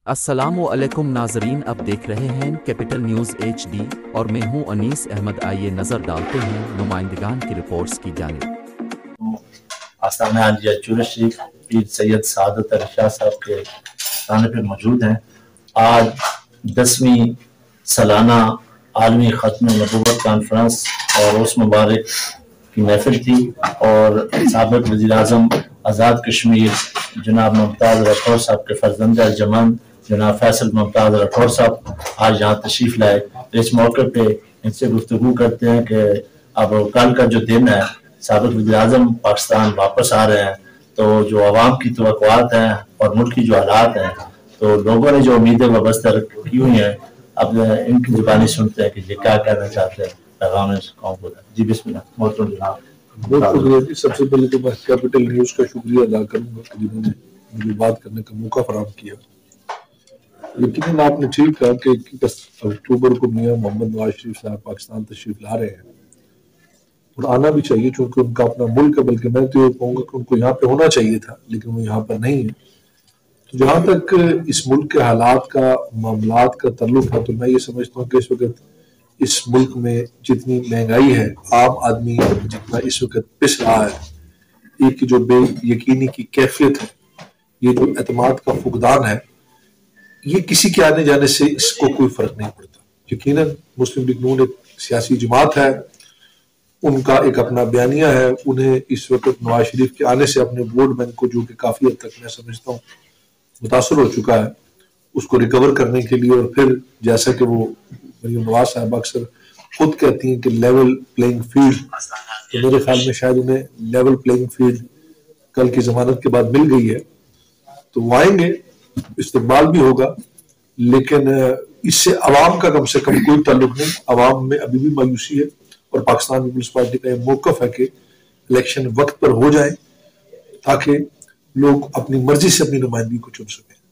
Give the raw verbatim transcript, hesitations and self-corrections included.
السلام علیکم ناظرین، اب دیکھ رہے ہیں کیپٹل نیوز ایچ ڈی اور میں ہوں انیس احمد۔ آئیے نظر ڈالتے ہیں نمائندگان کی رپورٹس کی جانب۔ آستانہ حاجیہ چورہ شریف پیر سید سعادت علی شاہ صاحب کے آستانے پہ موجود ہیں۔ آج دسویں سالانہ عالمی ختم نبوت کانفرنس اور اس مبارک کی محفل تھی، اور سابق وزیر اعظم آزاد کشمیر جناب ممتاز راٹھور صاحب کے فرزند الجمن جناب فیصل ممتاز راٹھور صاحب آج یہاں تشریف لائے۔ اس موقع پہ ان سے گفتگو کرتے ہیں کہ اب کل کا جو دن ہے، سابق وزیر اعظم پاکستان واپس آ رہے ہیں، تو جو عوام کی توقعات ہیں اور ملک کی جو حالات ہیں، تو لوگوں نے جو امیدیں وابستہ کی ہوئی ہیں، اب ان کی زبانی سنتے ہیں کہ یہ کیا کہنا چاہتے ہیں پیغام قوم کو۔ جی بسم اللہ محترم جناب۔ بہت شکریہ جی۔ سب سے پہلے تو میں کیپٹل نیوز کا شکریہ ادا کروں گا کہ جنہوں نے مجھے بات کرنے کا موقع فراہم کیا۔ یقیناً آپ نے ٹھیک کہا کہ اکیس اکتوبر کو میاں محمد نواز شریف صاحب پاکستان تشریف لا رہے ہیں، اور آنا بھی چاہیے چونکہ ان کا اپنا ملک ہے، بلکہ میں تو یہ کہوں گا کہ ان کو یہاں پہ ہونا چاہیے تھا، لیکن وہ یہاں پر نہیں ہے۔ تو جہاں تک اس ملک کے حالات کا، معاملات کا تعلق ہے، تو میں یہ سمجھتا ہوں کہ اس وقت اس ملک میں جتنی مہنگائی ہے، عام آدمی جتنا اس وقت پس رہا ہے، ایک جو بے یقینی کی کیفیت ہے، یہ جو اعتماد کا فقدان ہے، یہ کسی کے آنے جانے سے اس کو کوئی فرق نہیں پڑتا۔ یقیناً مسلم لیگ نون ایک سیاسی جماعت ہے، ان کا ایک اپنا بیانیہ ہے، انہیں اس وقت نواز شریف کے آنے سے اپنے ووٹ بینک کو، جو کہ کافی حد تک میں سمجھتا ہوں متاثر ہو چکا ہے، اس کو ریکور کرنے کے لیے، اور پھر جیسا کہ وہ مریم نواز صاحب اکثر خود کہتی ہیں کہ لیول پلینگ فیلڈ، تو میرے خیال میں شاید انہیں لیول پلینگ فیلڈ کل کی ضمانت کے بعد مل گئی ہے، تو وہ آئیں گے، استقبال بھی ہوگا، لیکن اس سے عوام کا کم سے کم کوئی تعلق نہیں۔ عوام میں ابھی بھی مایوسی ہے، اور پاکستان پیپلز پارٹی کا یہ موقف ہے کہ الیکشن وقت پر ہو جائیں تاکہ لوگ اپنی مرضی سے اپنی نمائندگی کو چن سکیں۔